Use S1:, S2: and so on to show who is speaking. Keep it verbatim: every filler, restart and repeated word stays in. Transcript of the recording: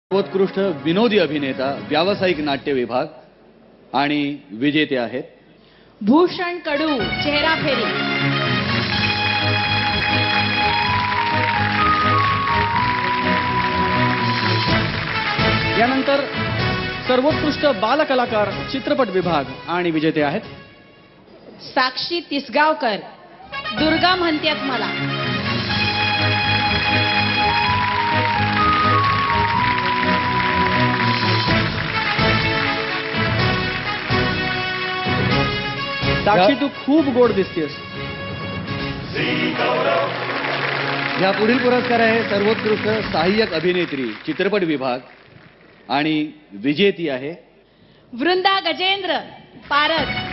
S1: सर्वोत्कृष्ट विनोदी अभिनेता व्यावसायिक नाट्य विभाग आणि विजेते आहेत
S2: भूषण कडू चेहरा फेरी,
S1: यानंतर सर्वोत्कृष्ट बालकलाकार चित्रपट विभाग आणि विजेते आहेत
S2: साक्षी तिसगावकर दुर्गा म्हणत्यात मला,
S1: साक्षी तू खूप गोड दिसतेस। या पुढील पुरस्कार आहे सर्वोत्कृष्ट सहाय्यक अभिनेत्री चित्रपट विभाग आणि विजेती आहे
S2: वृंदा गजेंद्र पारस।